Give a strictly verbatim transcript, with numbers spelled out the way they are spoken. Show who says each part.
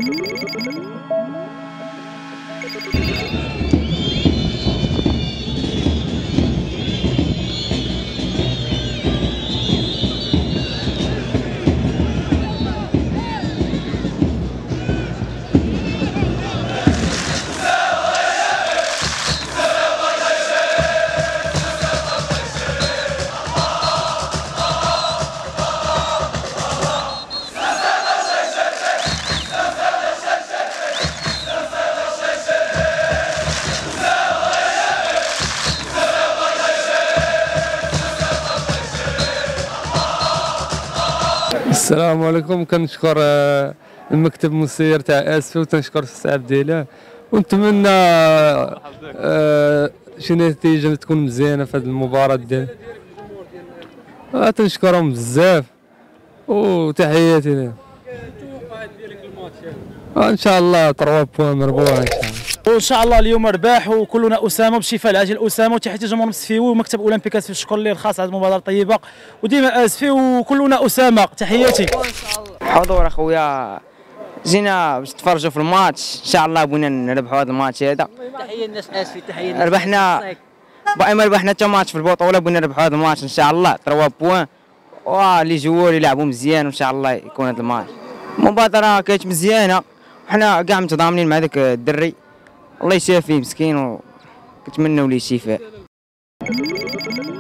Speaker 1: السلام عليكم. كنشكر المكتب المسير تاع اسفي وتنشكر السي عبد الاله ونتمنى شي نتيجه تكون مزيانه في هذه المباراه ديال تنشكرهم بزاف وتحياتي لهم.
Speaker 2: التوقعات ديالك للماتش
Speaker 1: ان شاء الله ثلاثة بوان مربوحه ان شاء الله.
Speaker 2: وان شاء الله اليوم رباح وكلنا اسامه بالشفاء العاجل اسامه وتحياتي جمهور مسفي ومكتب اولمبيك اسفي. الشكر ليه الخاص على المبادره الطيبه وديما اسفي وكلنا اسامه تحياتي.
Speaker 3: حضور اخويا جينا باش نتفرجوا في الماتش ان شاء الله بغينا نربحوا هذا الماتش هذا.
Speaker 4: تحيه للناس اسفي تحيه للناس
Speaker 3: ربحنا باقي ما ربحنا حتى ماتش في البطوله بغينا نربحوا هذا الماتش ان شاء الله ثلاثة بوان ولي جوار يلعبوا مزيان وان شاء الله يكون هذا الماتش. المبادره كانت مزيانه وحنا كاع متضامنين مع ذاك الدري الله يشافيه مسكين وكنتمنوا ليه الشفاء.